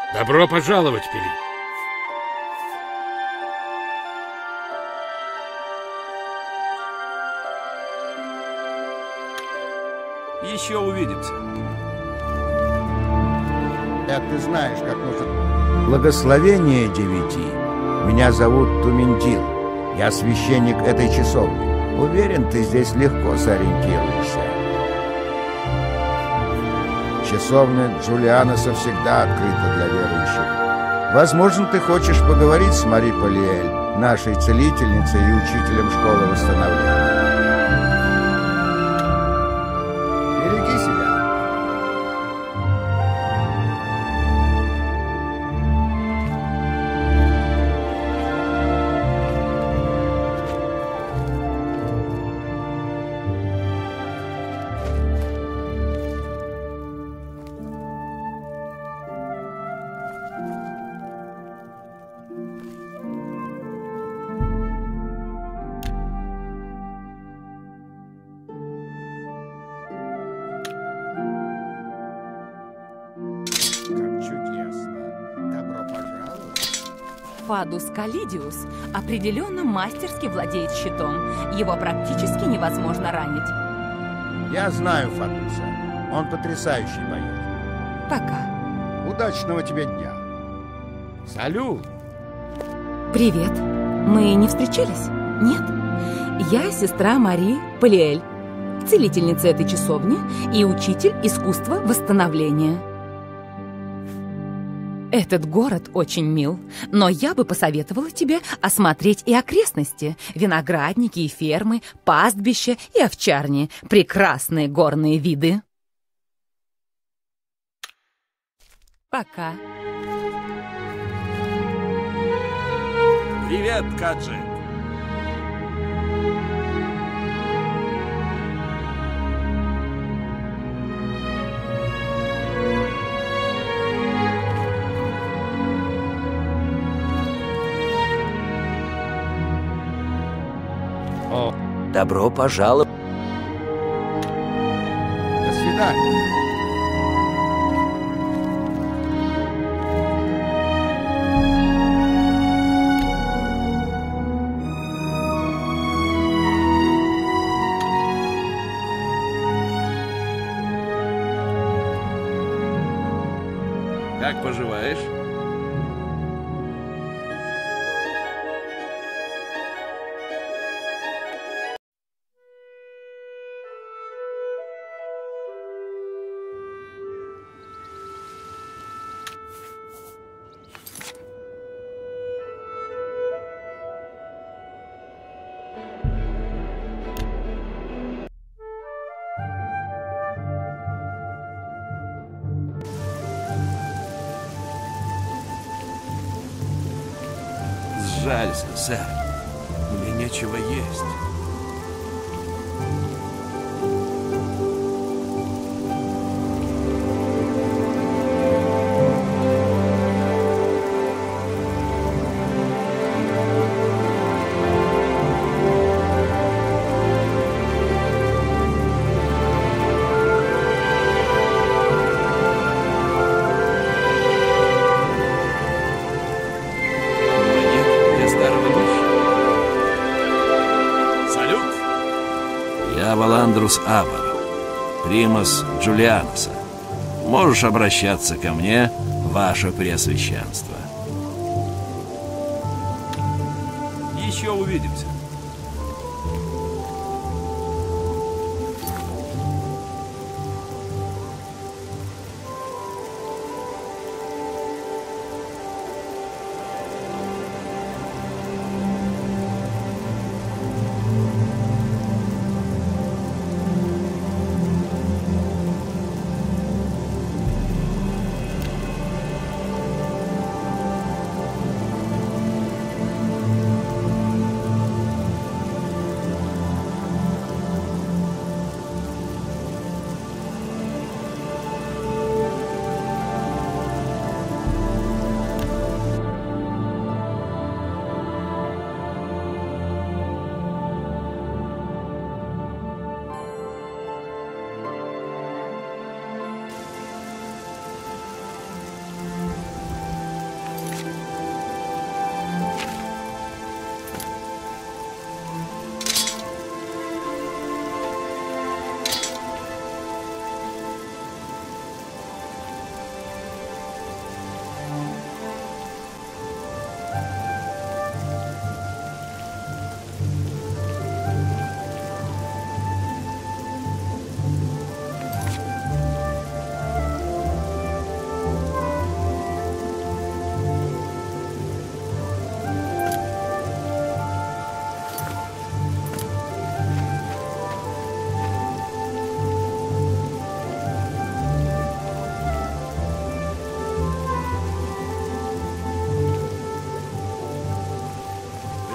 Добро пожаловать, Пелит. Еще увидимся. Ты знаешь, как нужно. Благословение 9. Меня зовут Тумендил. Я священник этой часовни. Уверен, ты здесь легко сориентируешься. Часовня Джулианоса всегда открыта для верующих. Возможно, ты хочешь поговорить с Мари Полиэль, нашей целительницей и учителем школы восстановления. Береги себя. Фадус Калидиус определенно мастерски владеет щитом. Его практически невозможно ранить. Я знаю Фадуса. Он потрясающий боец. Пока. Удачного тебе дня. Салют. Привет. Мы не встречались? Нет? Я сестра Мари Полиэль, целительница этой часовни и учитель искусства восстановления. Этот город очень мил, но я бы посоветовала тебе осмотреть и окрестности. Виноградники и фермы, пастбища и овчарни. Прекрасные горные виды. Пока. Привет, Каджи. Добро пожаловать. До свидания. Как поживаешь? Сжалься, сэр. Мне нечего есть. Я Валандрус Абар, примас Джулианоса. Можешь обращаться ко мне, ваше преосвященство. Еще увидимся.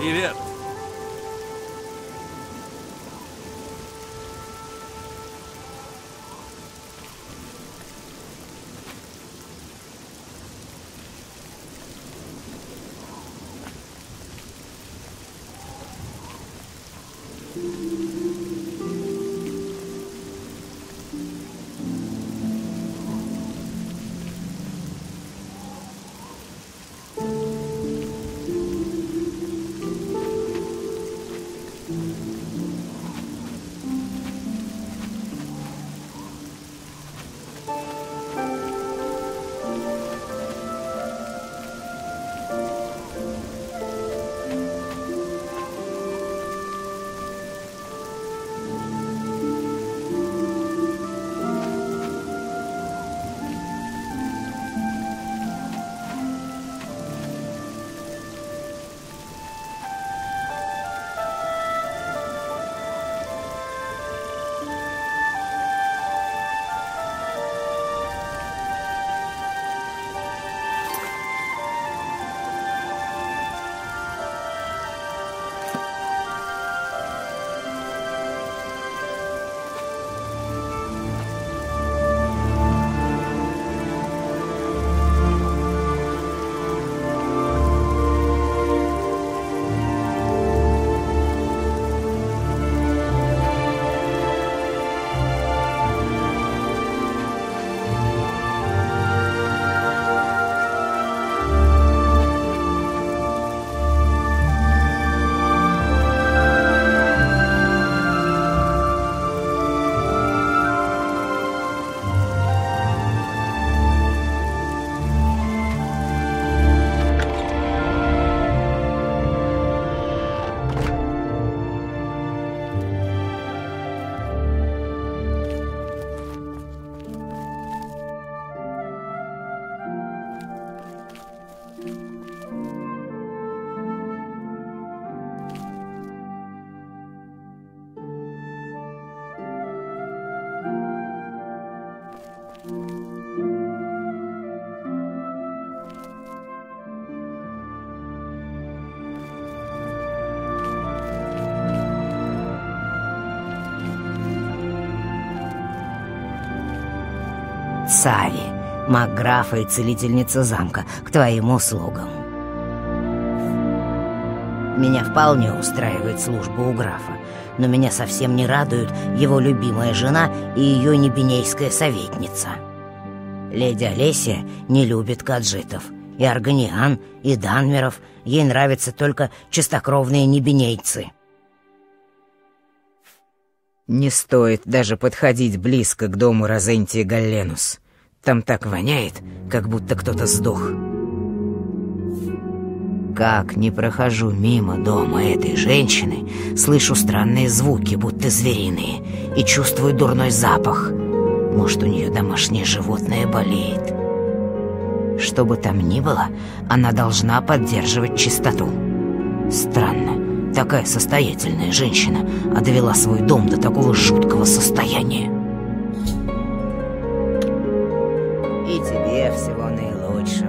Привет. Сави, маг графа и целительница замка, к твоим услугам. Меня вполне устраивает служба у графа, но меня совсем не радует его любимая жена и ее небенейская советница. Леди Олесия не любит каджитов, и Органиан, и Данмеров. Ей нравятся только чистокровные небенейцы. Не стоит даже подходить близко к дому Розентии Галленус. Там так воняет, как будто кто-то сдох. Как не прохожу мимо дома этой женщины, слышу странные звуки, будто звериные, и чувствую дурной запах. Может, у нее домашнее животное болеет. Что бы там ни было, она должна поддерживать чистоту. Странно, такая состоятельная женщина, а довела свой дом до такого жуткого состояния. И тебе всего наилучшего.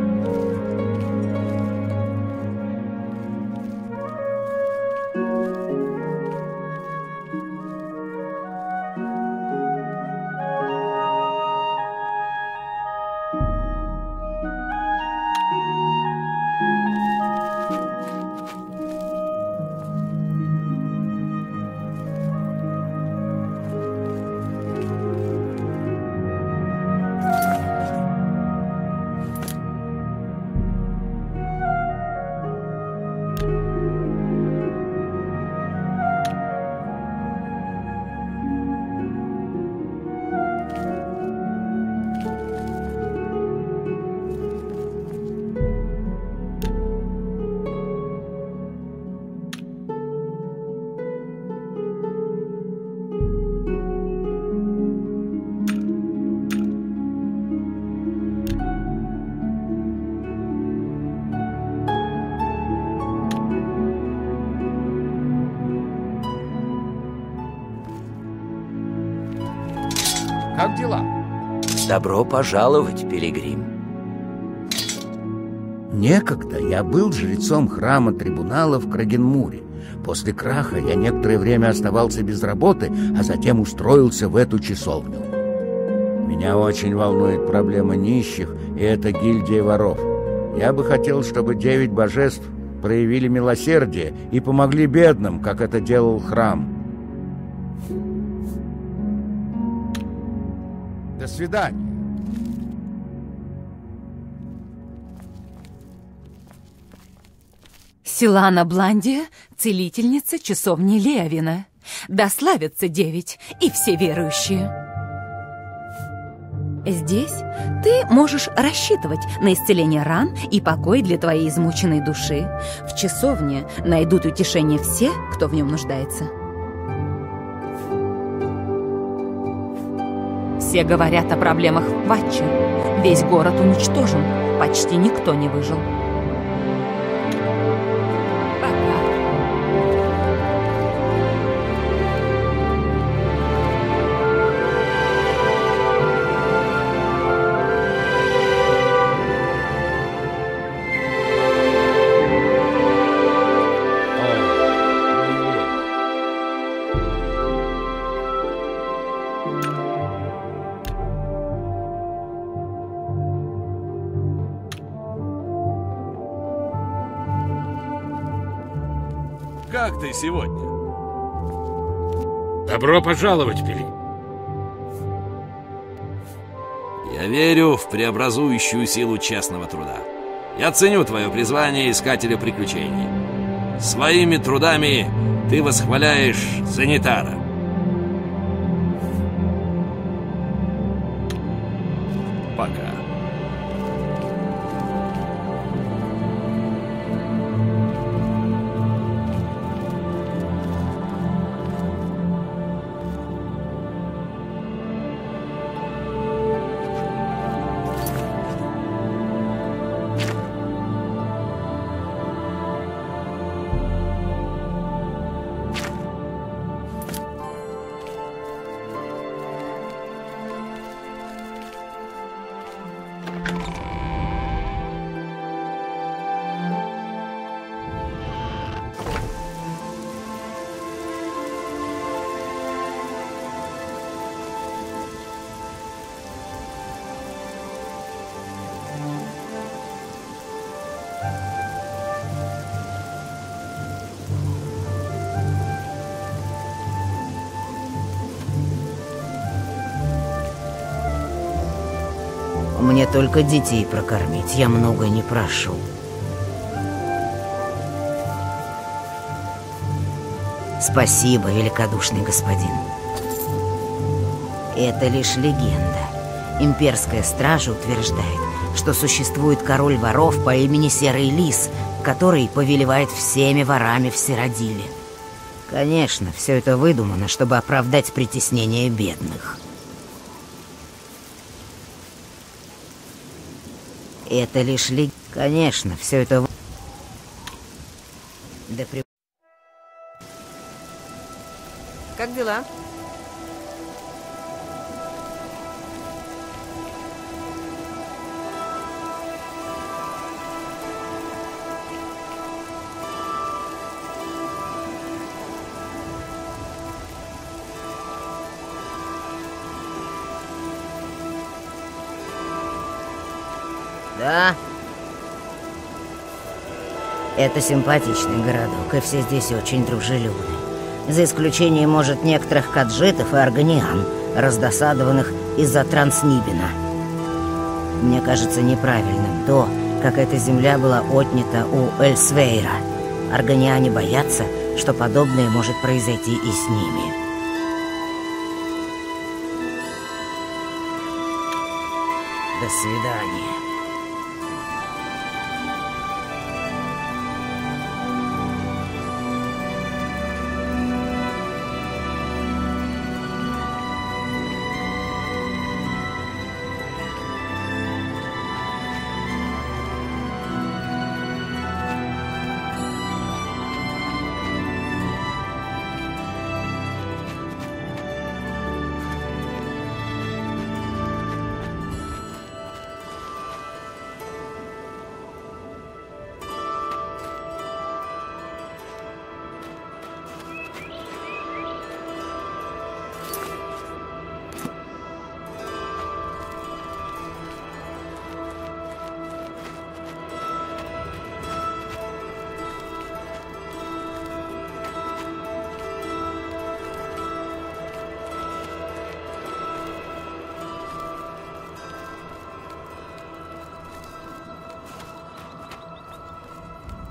Как дела? Добро пожаловать, пилигрим. Некогда я был жрецом храма трибунала в Крагенмуре. После краха я некоторое время оставался без работы, а затем устроился в эту часовню. Меня очень волнует проблема нищих, и это гильдия воров. Я бы хотел, чтобы 9 божеств проявили милосердие и помогли бедным, как это делал храм. До свидания. Силана Бландия, целительница часовни Леовина. Да славятся 9 и все верующие. Здесь ты можешь рассчитывать на исцеление ран и покой для твоей измученной души. В часовне найдут утешение все, кто в нем нуждается. Все говорят о проблемах в Кватче. Весь город уничтожен, почти никто не выжил. Как ты сегодня? Добро пожаловать, Пили. Я верю в преобразующую силу честного труда. Я ценю твое призвание искателя приключений. Своими трудами ты восхваляешь Занитара. Пока. Мне только детей прокормить, я много не прошу. Спасибо, великодушный господин. Это лишь легенда. Имперская стража утверждает, что существует король воров по имени Серый Лис, который повелевает всеми ворами в Сиродиле. Конечно, все это выдумано, чтобы оправдать притеснение бедных. Это лишь легенда. Конечно, все это... Да при... Как дела? Да. Это симпатичный городок, и все здесь очень дружелюбны. За исключением, может, некоторых каджитов и органиан, раздосадованных из-за Транснибина. Мне кажется неправильным то, как эта земля была отнята у Эльсвейра. Органиане боятся, что подобное может произойти и с ними. До свидания.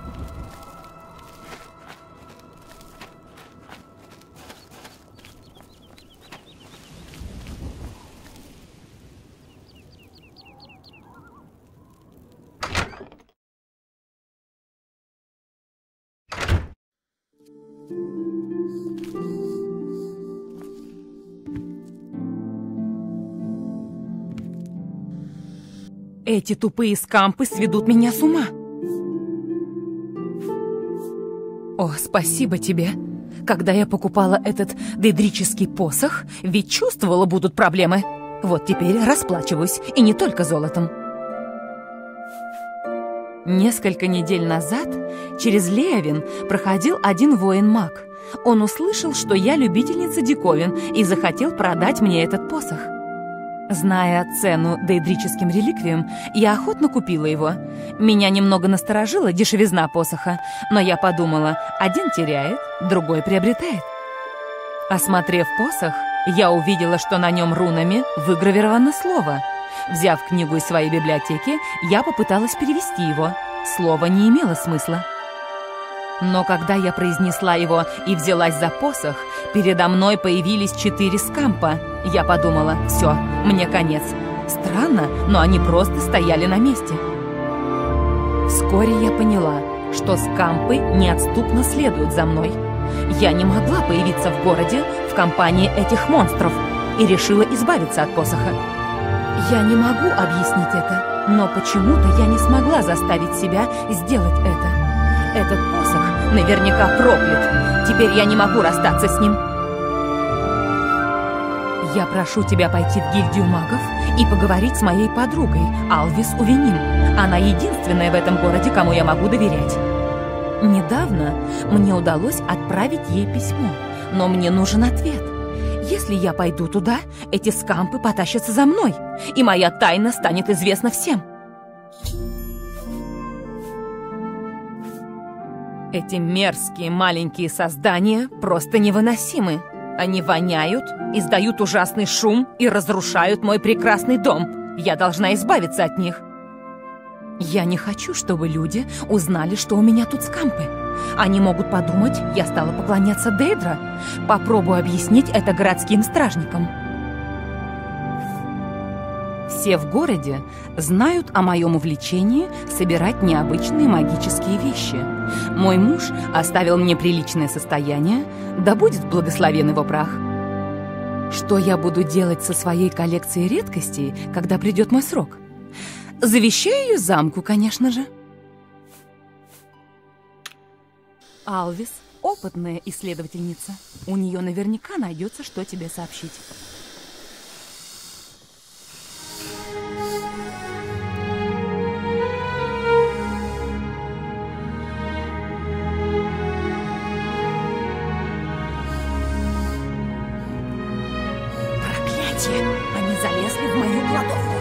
Эти тупые скампы сведут меня с ума. О, спасибо тебе. Когда я покупала этот дейдрический посох, ведь чувствовала, будут проблемы. Вот теперь расплачиваюсь, и не только золотом. Несколько недель назад через Леовин проходил один воин-маг. Он услышал, что я любительница диковин, и захотел продать мне этот посох. Зная цену дейдрическим реликвиям, я охотно купила его. Меня немного насторожила дешевизна посоха, но я подумала, один теряет, другой приобретает. Осмотрев посох, я увидела, что на нем рунами выгравировано слово. Взяв книгу из своей библиотеки, я попыталась перевести его. Слово не имело смысла. Но когда я произнесла его и взялась за посох, передо мной появились 4 скампа. Я подумала, все, мне конец. Странно, но они просто стояли на месте. Вскоре я поняла, что скампы неотступно следуют за мной. Я не могла появиться в городе в компании этих монстров и решила избавиться от посоха. Я не могу объяснить это, но почему-то я не смогла заставить себя сделать это. Этот посох наверняка проклят. Теперь я не могу расстаться с ним. Я прошу тебя пойти в гильдию магов и поговорить с моей подругой, Алвис Увеним. Она единственная в этом городе, кому я могу доверять. Недавно мне удалось отправить ей письмо, но мне нужен ответ. Если я пойду туда, эти скампы потащатся за мной, и моя тайна станет известна всем. Эти мерзкие маленькие создания просто невыносимы. Они воняют, издают ужасный шум и разрушают мой прекрасный дом. Я должна избавиться от них. Я не хочу, чтобы люди узнали, что у меня тут скампы. Они могут подумать, я стала поклоняться Дейдра. Попробую объяснить это городским стражникам. Все в городе знают о моем увлечении собирать необычные магические вещи. Мой муж оставил мне приличное состояние, да будет благословен его прах. Что я буду делать со своей коллекцией редкостей, когда придет мой срок? Завещаю ее замку, конечно же. Алвис – опытная исследовательница. У нее наверняка найдется, что тебе сообщить. Они залезли в мою кладовку.